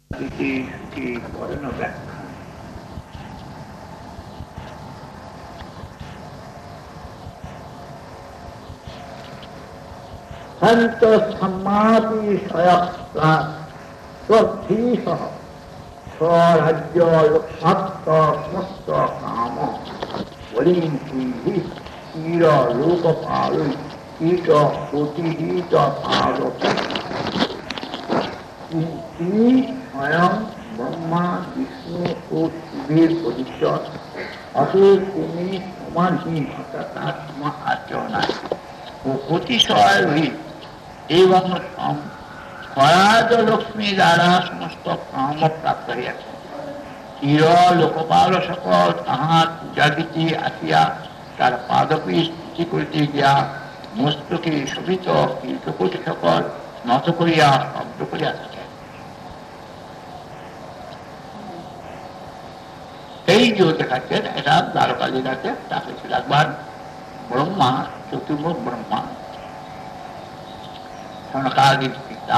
ইতি সুখী বর্ণ ব্যাখ্যা সন্ত সম্মাতি স্বধীশ স্বরাজ্য লোকসত্ত সমস্ত কাম বলিং তীর লোকপাল কীট প্রতিহিত পারতি স্বয়ং ব্রহ্মা বিষ্ণু ও শিবের পরিচয় অতএব তিনি সমানহীন অর্থাৎ তার সমান আচরণ নাই ও অতিশয় রহিত এবং স্বরাজ লক্ষ্মী দ্বারা সমস্ত কাম প্রাপ্ত হইয়াছে। চির লোকপাল সকল তাহার পূজাগীতি আসিয়া তার পাদপী স্থিতি করিতে গিয়া মস্তকে শোভিত কীর্তকোটি সকল নত করিয়া শব্দ করিয়া থাকে। এই যে দেখাচ্ছেন এটা দ্বারকা জেলাতে তাকে ছিল একবার ব্রহ্মা, চতুর্মুখ ব্রহ্মা সনকাদির পিতা,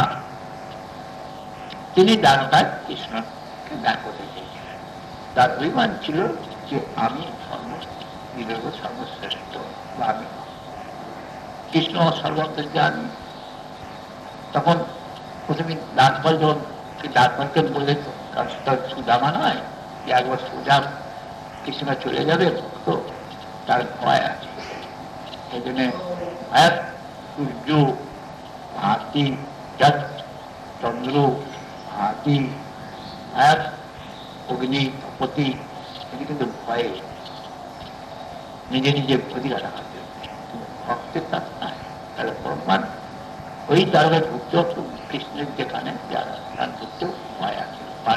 তিনি দ্বারকায় কৃষ্ণকে দান করতে চেয়েছিলেন। তার অভিমান ছিল যে আমি সর্বশ্রেষ্ঠ বা আমি কৃষ্ণ সর্বজ্ঞানী। তখন প্রথমে দাসপাল যখন দাসপালকে বলে কারণ সেটা সুদামা নয় যে একবার সোজা কৃষ্ণ চলে যাবে, তো তার ভয় আছে। সেই জন্য ভয়াত সূর্য হাতি চন্দ্র হাতি ভয়াত অগ্নি পতি এটি কিন্তু ভয়ে নিজে নিজে অধিকার রাখা ভক্তের কাজ নাই। তাহলে ব্রহ্মাণ ওই দ্বারকা ঢুকতে কৃষ্ণের যেখানে যারা তার ঢুকতেও ভয় আছে।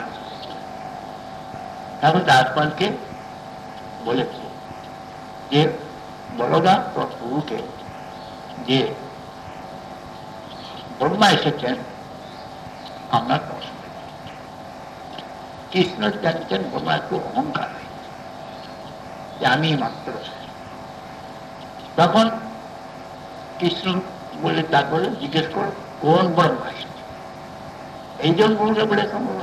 তারপর দাসপালকে বলেছে যে বড়রা প্রভুকে যে ব্রহ্মা এসেছেন আপনার প্রশ্ন। কৃষ্ণ জানছেন ব্রহ্মা একটু অহংকার যে আমি মাত্র। তখন কৃষ্ণ বলে তারপরে জিজ্ঞেস করো কোন ব্রহ্মা এসেছে। এই জন বললে বলে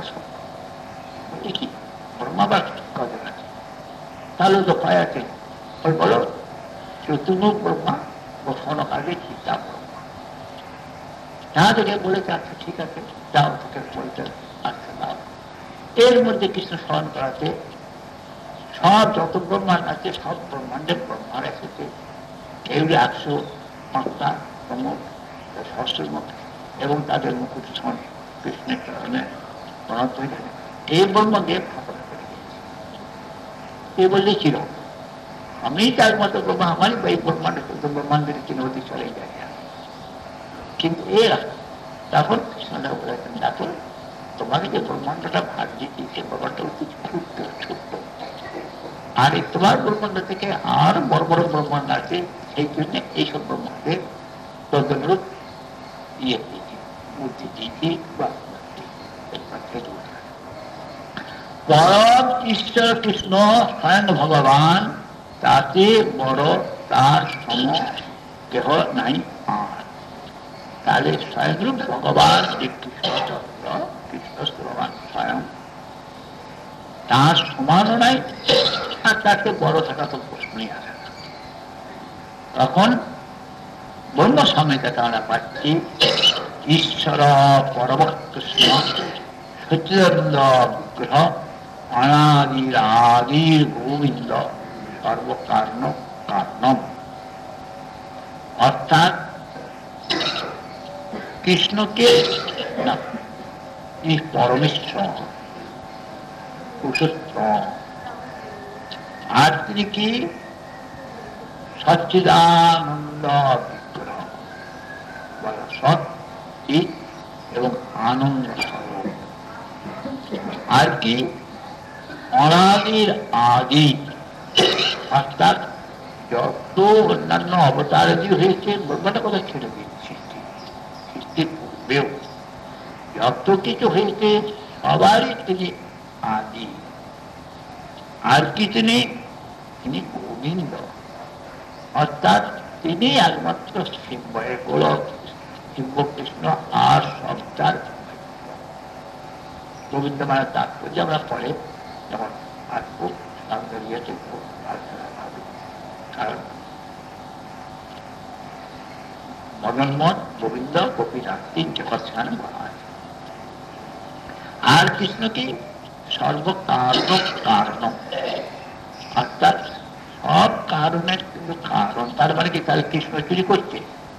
কি ব্রহ্মা বা কজন আছে, তাহলে তো ভয় আছে। বলো চতুর্মুখ ব্রহ্মা ও সনকালে চিন্তা ব্রহ্মা। না দেখে বলেছে আচ্ছা ঠিক আছে যাও তোকে বলতে আচ্ছা দাও। এর মধ্যে কৃষ্ণ স্মরণ করাতে সব যত ব্রহ্মাণ্ড আছে সব ব্রহ্মাণ্ডের ব্রহ্মার এসেছে। এগুলি 105টা প্রমুখ সহস্রের মুখ এবং তাদের মুকুট কৃষ্ণের চরণে প্রণত হয়ে যাবে। এই ব্রহ্মকে স্থাপনা করে দিয়েছে। এ বললে ছিল আমি তার মতো ব্রহ্মা, আমারই এই ব্রহ্মাণ্ড ব্রহ্মাণ্ডের চিহ্নতি চলে যায়। কিন্তু এরা তখন কৃষ্ণদেব বলেছেন দেখো তোমাকে যে ব্রহ্মাণ্ডটা ভাগ দিচ্ছি সে ব্রহ্মাণ্ডটা অতি ছোট্ট ছোট্ট, আর এই তোমার ব্রহ্মাণ্ড থেকে আর বড় বড় ব্রহ্মাণ্ড আছে, সেই জন্য এইসব ব্রহ্মাণ্ডের তদনুরূপ ইয়ে দিয়েছি, বুদ্ধি দিয়েছি বা পরম ঈশ্বর কৃষ্ণ স্বয়ং ভগবান, তাতে বড় তার সম কেহ নাই আর। তাহলে স্বয়ংরূপ ভগবান শ্রীকৃষ্ণচন্দ্র কৃষ্ণ ভগবান স্বয়ং, তার সমানও নাই আর তাকে বড় থাকা তো প্রশ্নই আসে না। তখন ব্রহ্ম সংহিতাতে আমরা পাচ্ছি ঈশ্বর পরম কৃষ্ণ সচিদানন্দ বিগ্রহ অনাদির আদির গোবিন্দ সর্বকারণ কারণম। অর্থাৎ কৃষ্ণকে পরমেশ্বর পুরুষোত্তম, আর তিনি কি সচ্চিদানন্দ বিগ্রহ, সৎ চিৎ এবং আনন্দ স্বরূপ। আর কি অনাদির আদি, অর্থাৎ যত অন্যান্য অবতারাদি হয়েছে ব্রহ্মাটা কথা ছেড়ে দিয়েছে, সৃষ্টির পূর্বেও যত কিছু হয়েছে সবারই তিনি আদি। আর কি তিনি গোবিন্দ, অর্থাৎ তিনি একমাত্র শিবয়ের গোলক, শিব কৃষ্ণ আর সব তার। গোবিন্দমালার তাৎপর্য আমরা পরে যখন আসবো দাঁড়িয়েছে আলোচনা হবে। কারণ মদনমোহন, গোবিন্দ, গোপীনাথ তিনটে কথা বলা আছে। আর কৃষ্ণ কি সর্বকারণ কারণ, অর্থাৎ সব কারণের কিন্তু কারণ। তার মানে কি তাহলে কৃষ্ণ চুরি করছে,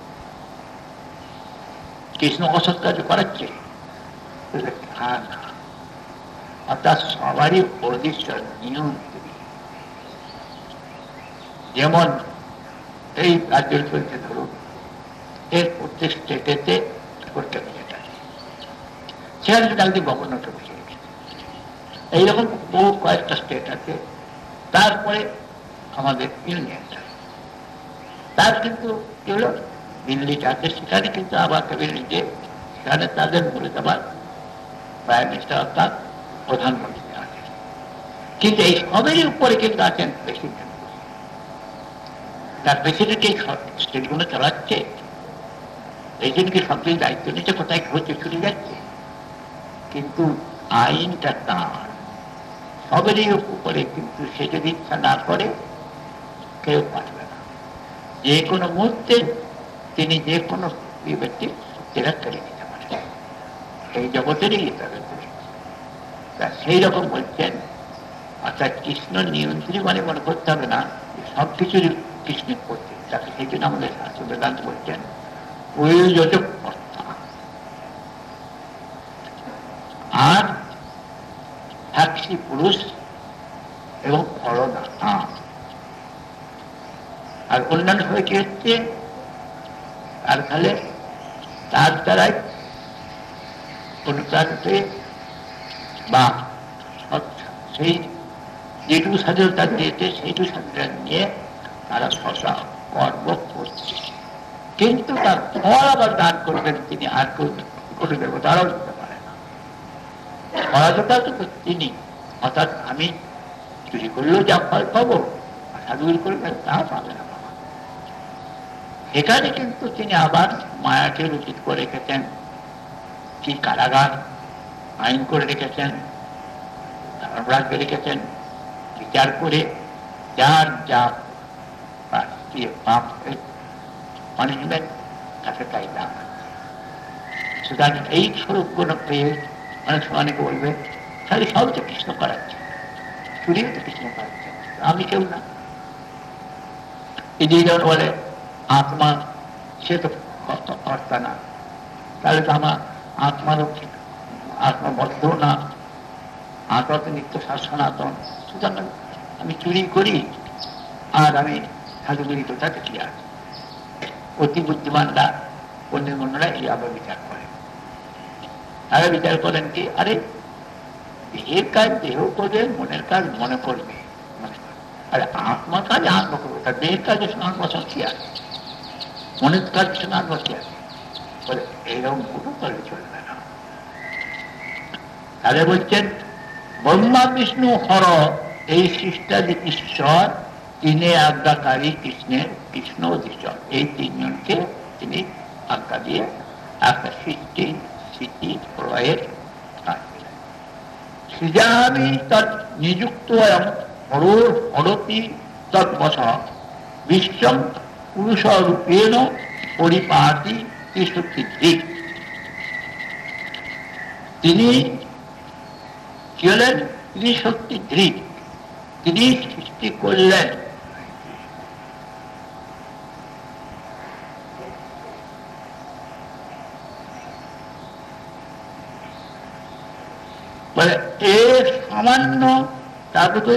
কৃষ্ণ অসৎ কাজ করাচ্ছে? অর্থাৎ সবারই পজিশন নিয়ম। যেমন এই রাজ্যের চলছে ধরুন, এর প্রত্যেক স্টেটেতে করতে যেটা সেখানে কালকে গভর্নরকে বসে রেখেছে। এইরকম বহু কয়েকটা স্টেট আছে। তারপরে আমাদের ইউনিয়ন, তার কিন্তু কি হলো দিল্লিটা আছে, সেখানে কিন্তু আবার ক্যাবিনেটে সেখানে তাদের বলে আবার প্রাইম মিনিস্টার অর্থাৎ প্রধানমন্ত্রী আছে। কিন্তু এই সবেরই উপরে কিন্তু আছেন প্রেসিডেন্ট। তার প্রেসিডেন্ট এই স্টেটগুলো চালাচ্ছে, প্রেসিডেন্টকে সবকিছু দায়িত্ব নিচ্ছে, কোথায় হচ্ছে ছুটে যাচ্ছে। কিন্তু আইনটা তার সবেরই উপরে, কিন্তু সে যদি ইচ্ছা না করে কেউ পারবে না। যে কোনো মুহূর্তে তিনি যে কোনো ব্যক্তি সেটা করে নিতে পারেন, এই জগতেরই সেই রকম বলছেন। অর্থাৎ কৃষ্ণ নিয়ন্ত্রী মানে মনে করতে হবে না সব কিছুরই কৃষ্ণ করছে, তাকে সেই জন্য আমাদের শাস্ত্র বেদান্ত বলছেন প্রয়োজক কর্তা। আর সাক্ষী পুরুষ এবং ফলদাতা। আর অন্যান্য সবাই কি হচ্ছে, আর তাহলে তার দ্বারাই অনুপ্রাণিত বা সেই যেটুকু স্বাধীনতা দিয়েছে সেইটুকু স্বাধীনতা নিয়ে তারা শশা কর্ম করছে। কিন্তু তার ফল আবার দান করবেন তিনি, আর করে দেবো তারাও দিতে পারে না। ফলাটা তো তিনি, অর্থাৎ আমি চুরি করলেও যা ফল পাবো, সাধুগুলি করলে তা পাবে না। এখানে কিন্তু তিনি আবার মায়াকে রচিত করে রেখেছেন, কি কারাগার আইন করে রেখেছেন, ধর্মরাজকে রেখেছেন, বিচার করে যার যা পাপ পানিশমেন্ট তাকে তাই দাম। সুতরাং এই স্বরূপ কোন পেয়ে অনেক সময় অনেকে বলবে তাহলে সব তো কৃষ্ণ করাচ্ছে, চুরিও তো কৃষ্ণ করাচ্ছে, আমি কেউ না। এই যে বলে আত্মা, সে তো কর্তা না, তাহলে তো আমার আত্মারও আত্মবদ্ধ না, আত্মা তো নিত্য সনাতন। সুতরাং আমি চুরি করি আর আমি সাধুগুলি তো তাতে কি আছে। অতি বুদ্ধিমানরা অন্যের মনরা এই আবার বিচার করেন। তারা বিচার করেন কি, আরে দেহের কাজ দেহ করবে, মনের কাজ মনে করবে, আরে আত্মার কাজ আত্মা করবে, তার দেহের কাজের সঙ্গে আত্মার কি আছে, মনের কাজের সঙ্গে আত্মার কি আছে, বলে এইরকম কোনো করলে চলবে না। তাহলে বলছেন ব্রহ্মা বিষ্ণু হর এই সৃষ্টাদি ঈশ্বর, তিনি আজ্ঞাকারী কৃষ্ণের, কৃষ্ণ ঈশ্বর, এই তিনজনকে তিনি আজ্ঞা দিয়ে একটা সৃষ্টি স্থিতি প্রলয়ের কাজ দিলেন। সৃজামি তৎ নিযুক্ত হরতি তৎবশ বিশ্বম পুরুষ রূপেণ পরিপাটি ত্রিশক্তির। তিনি কি হলেন? ত্রিশক্তি ধৃত, তিনি সৃষ্টি করলেন। বলে এর সামান্য, তারপরে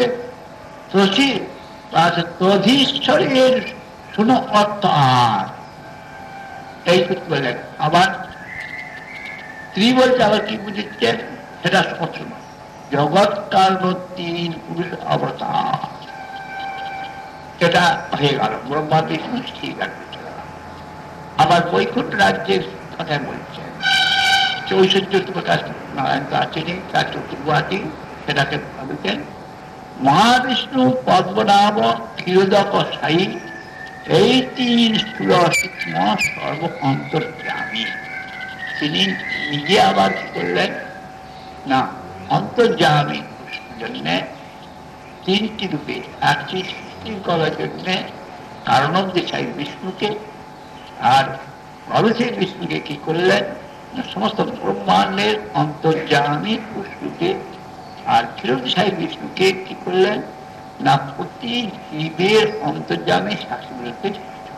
তধীশ্বরের শুনো অর্থ আর এই বললেন। আবার স্ত্রী বলতে আবার কি বুঝেছেন সেটা শুনো। জগৎ কারণ তিন পুরুষ অবতার, এটা হয়ে গেল ব্রহ্মা বিষ্ণু ঠিক আছে। আবার বৈকুণ্ঠ রাজ্যের কথা বলছেন, ঐশ্বর্য প্রকাশ নারায়ণ তো আছেনি, তার চতুর্বাদী সেটাকে ভাবছেন মহাবিষ্ণু পদ্মনাভ ক্ষীরোদক সাই, এই তিন স্থূল সূক্ষ্ম সর্ব অন্তর্যামী। তিনি নিজে আবার কি করলেন না, অন্তর্যামী জন্য তিনটি রূপে, একটি সৃষ্টি করার জন্য কারণোদ্দেশাই বিষ্ণুকে, আর অবশ্যই বিষ্ণুকে কি করলেন, সমস্ত ব্রহ্মাণ্ডের অন্তর্যামী বিষ্ণুকে, আর ক্ষীরোদশাই বিষ্ণুকে কি করলেন না প্রতি জীবের অন্তর্যামী শাস্ত্রগুলোকে।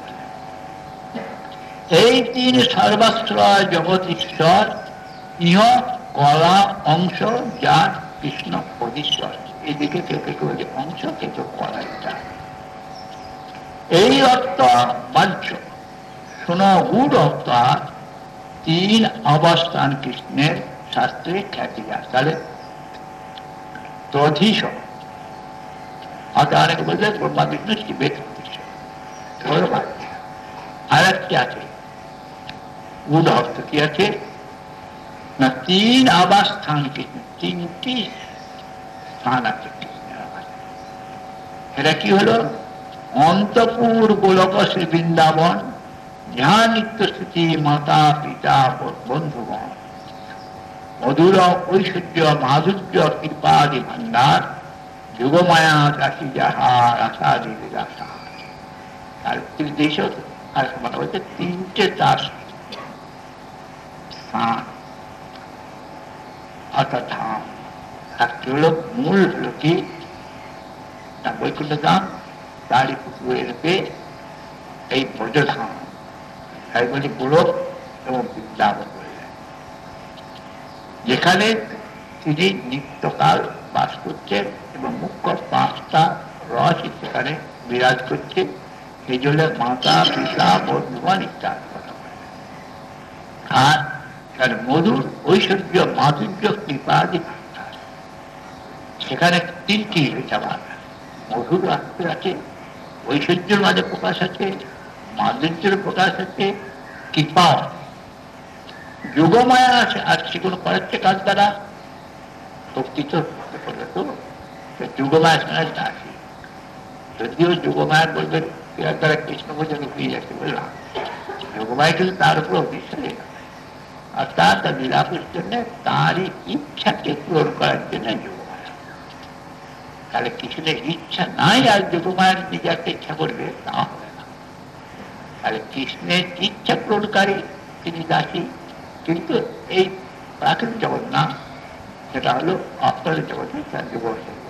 এই তিন সর্বাশ্রয় জগৎ ঈশ্বর, ইহ কলা অংশ, যার কৃষ্ণ অধীশ্বর। এদিকে কেউ কেউ বলে অংশ, কেউ কেউ কলা। এই অর্থ বাহ্য সুনহুর অর্থ তিন অবস্থান কৃষ্ণের শাস্ত্রে খ্যাতি আছে। তাহলে তধীশ অনেকে বললে ব্রহ্মা বিষ্ণু শিবের আর একটি আছে উদ অর্থ কি আছে না তিন অবস্থান কৃষ্ণ, তিনটি স্থান আছে কৃষ্ণের। এটা কি হলো অন্তপুর গোলক শ্রী বৃন্দাবন, যাহা নিত্য স্থিতি মাতা পিতা বন্ধুগণ, মধুর ঐশ্বর্য মাধুর্য কৃপাদি ভান্ডার, যুগমায়া দাসী যাহা রাসাদি বিরাসা। আর দেশ আর মানে বলছে তিনটে তার স্থান অর্থাৎ ধাম। একটি হলো মূল হলো কি না বৈকুণ্ঠ ধাম, তারই পুকুরে রূপে এই ব্রজধাম, তাই বলি গোলক এবং বৃন্দাবন বললেন, যেখানে তিনি নিত্যকাল বাস করছেন এবং মুখ্য পাঁচটা রস সেখানে বিরাজ করছে। এই জন্য মাতা পিতা বন্ধুগণ ইত্যাদি কথা বলে। আর মধুর ঐশ্বর্য মাধুর্য কৃপাদি সেখানে তিনটি আবার মধুর রাখতে আছে, ঐশ্বর্যের মাঝে প্রকাশ আছে, মাধুর্যের প্রকাশ আছে, কৃপাও যোগমায়া আছে। আর সেগুলো করাচ্ছে কাজ দ্বারা শক্তি তো যোগমায়া শোনা আছে। যদিও যোগমায়ার বলবেন দ্বারা কৃষ্ণ পর্যন্ত হয়ে যাচ্ছে বললাম, যোগমায় কিন্তু তার উপর অভিশালী আর তার বিলাপের জন্য তারই ইচ্ছাকে পূরণ করার জন্য যোগমায়া। তাহলে কৃষ্ণের ইচ্ছা নাই আর যোগমায়ের নিজে একটা ইচ্ছা করবে তা হবে না। তাহলে কৃষ্ণের ইচ্ছা পূরণকারী তিনি দাসী, কিন্তু এই প্রাকৃতিক জগৎ না, সেটা হলো অপ্রাকৃতিক জগতে তার যুগ।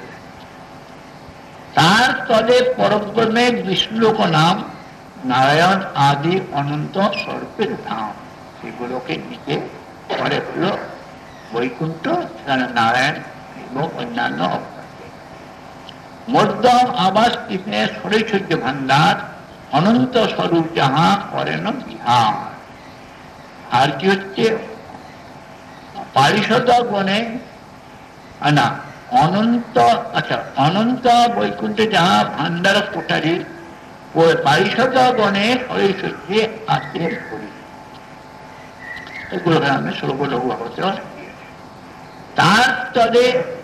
তার তলে পরব্রহ্মে বিষ্ণুলোক নাম, নারায়ণ আদি অনন্ত স্বরূপের ধাম। সেগুলোকে নিচে পরে হল বৈকুণ্ঠ, সেখানে নারায়ণ এবং অন্যান্য মধ্যম আবাস কৃষ্ণের ঐশ্বর্য ভান্ডার, অনন্ত স্বরূপ যাহা করেন বিহার। আর কি হচ্ছে পারিষদ গণে না অনন্ত, আচ্ছা অনন্ত বৈকুণ্ঠে যাহা ভান্ডার কোটারি পারিষদ গণে ঐশ্বর্যে আছে করি। এগুলো আমি সর্ব লঘু হতে তার তলে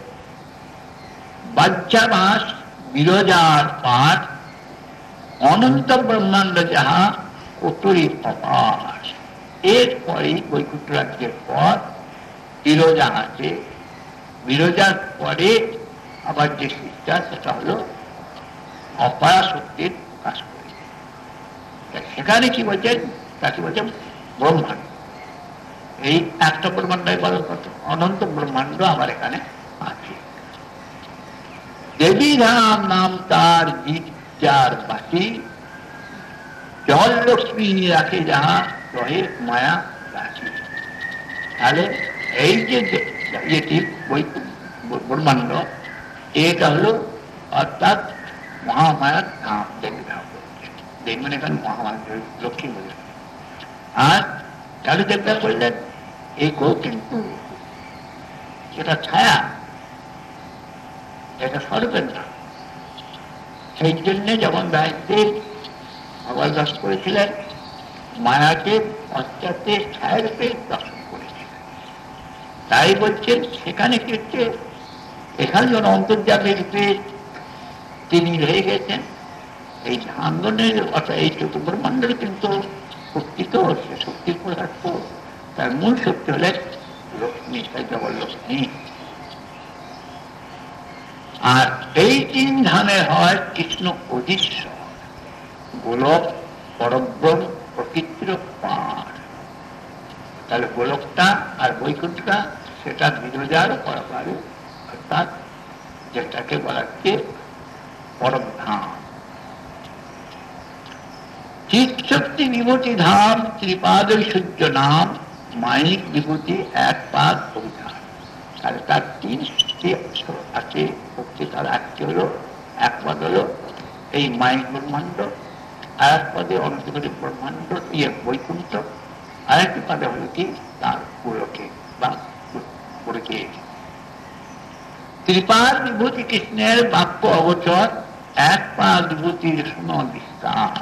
বাচ্চাবাস বিরজার পাঠ, অনন্ত ব্রহ্মাণ্ড যাহা কোটরি অপার। এরপরে বৈকুণ্ঠ রাজ্যের পর বিরজা আছে, বিরজার পরে আবার যে শিক্ষা সেটা হলো অপারা শক্তির প্রকাশ করে। সেখানে কি বলছেন, তাকে বলছেন ব্রহ্মাণ্ড। এই একটা ব্রহ্মাণ্ডই বলার কথা, অনন্ত ব্রহ্মাণ্ড আমার এখানে আছে। দেবী ধাম নাম তার গির্জার বাসী, জল লক্ষ্মী রাখে যাহা রহে মায়া রাশি। তাহলে এই যে এটি ব্রহ্মাণ্ড, এটা হলো অর্থাৎ মহামায়ার ধাম। দেবী ধাম দেখবেন এখানে মহামায়া লক্ষ্মী বলে। আর তাহলে দেবতা করলেন এই গো কিন্তু এটা ছায়া, এটা স্বরূপের না। সেই জন্যে যেমন দায়িত্বের ভগবান দাস করেছিলেন, মায়াকে পশ্চাতে ছায়া রূপে দর্শন করেছিলেন। তাই বলছেন সেখানে কি হচ্ছে, এখানে যেন অন্তর্যামী রূপে তিনি রয়ে গেছেন। এই ধাঙ্গনের অর্থাৎ এই চতুর্ব্রহ্মাণ্ডের কিন্তু শক্তি তো সে শক্তির পদার্থ, তার মূল শক্তি হলেন লক্ষ্মী, জগৎ লক্ষ্মী। আর এই 3 ধামের হয় কৃষ্ণ অধীশ্বর, গোলক, পরব্রহ্ম, প্রকৃতির পার। তাহলে গোলকটা আর বৈকুণ্ঠটা সেটা বিরজার পরপারে, অর্থাৎ যেটাকে বলা হচ্ছে পরমধাম। চিৎশক্তি বিভূতি ধাম, ত্রিপাদ সূর্য নাম, মায়িক বিভূতি এক পাদ অভিধান। তাহলে তার 3টি আছে, তার একটি হলো, এক পদ হলো এই মায়িক ব্রহ্মাণ্ড, আর এক পদে অনন্তকোটি ব্রহ্মাণ্ড বৈকুণ্ঠ, আরেকটি পদে হলো কি তার গোলকে বা পুরীকে। ত্রিপাদ বিভূতি কৃষ্ণের বাক্য অগোচর, এক পাদ বিভূতির শুন বিস্তার।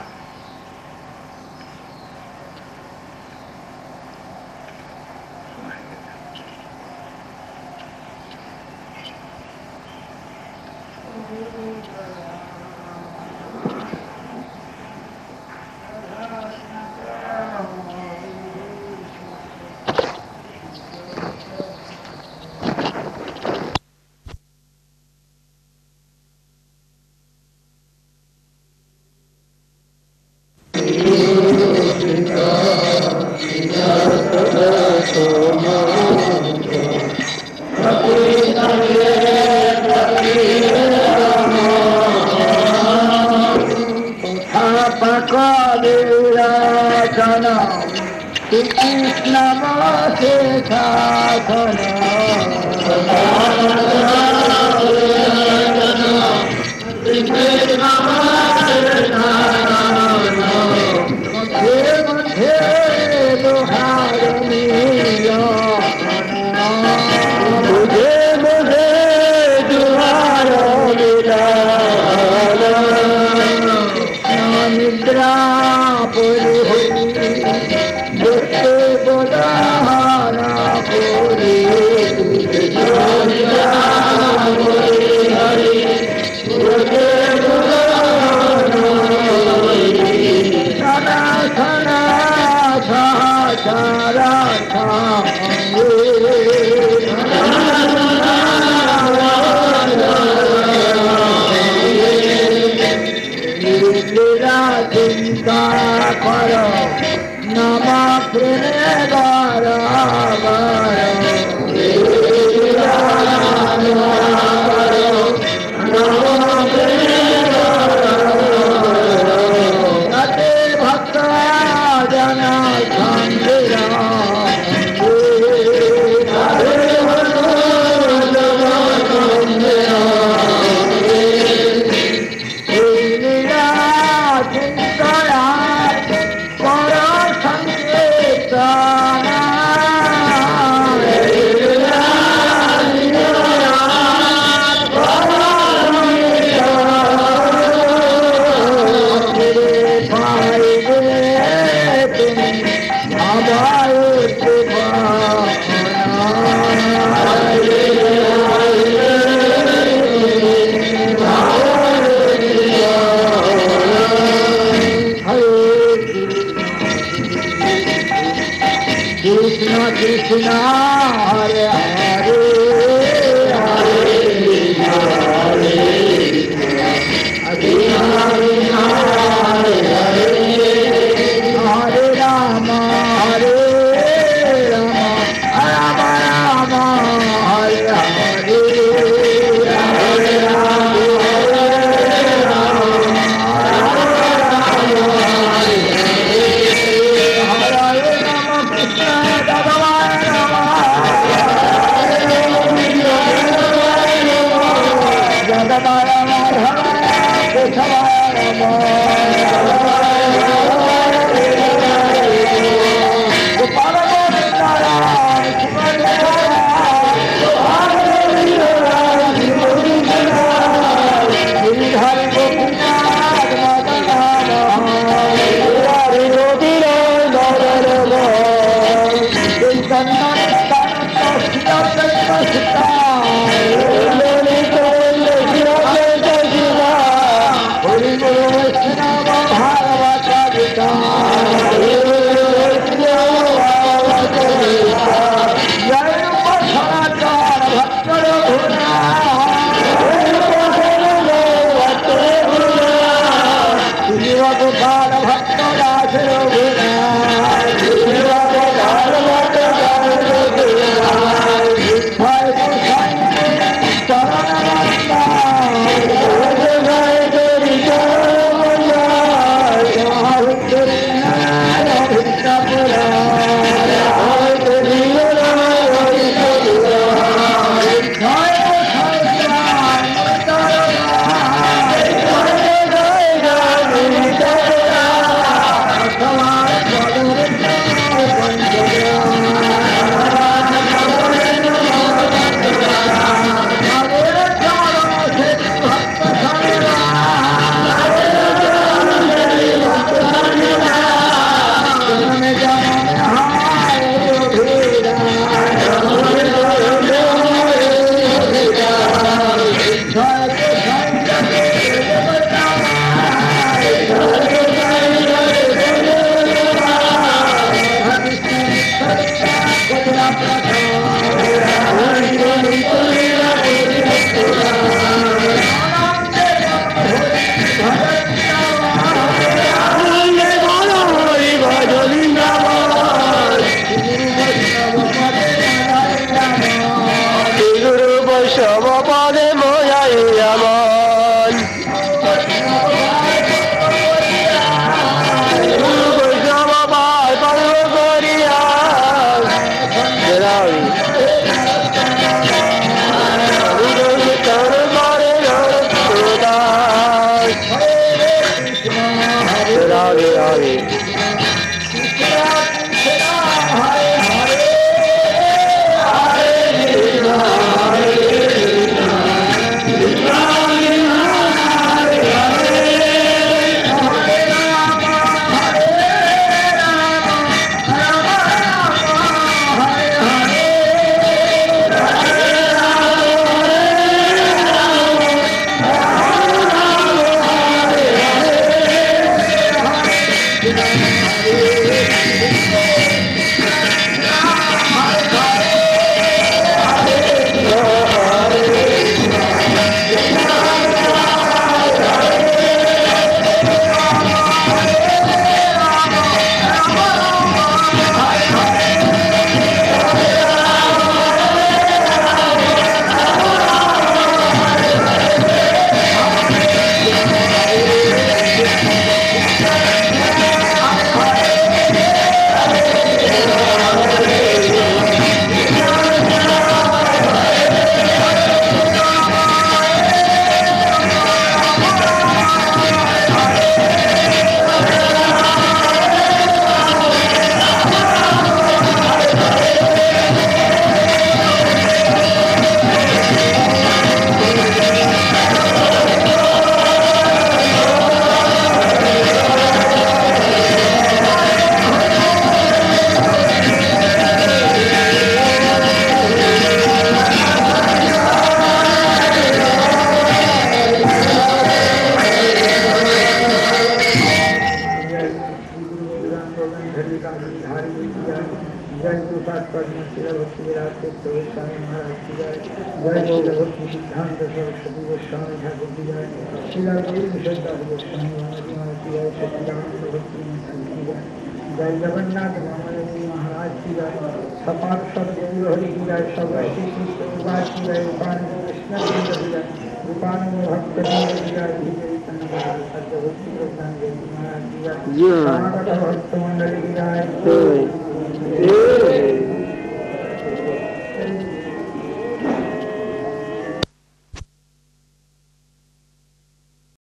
जी हाँ